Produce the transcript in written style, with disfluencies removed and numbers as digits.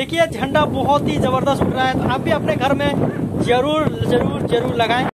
देखिए झंडा बहुत ही जबरदस्त उड़ रहा है। तो आप भी अपने घर में जरूर जरूर जरूर लगाएं।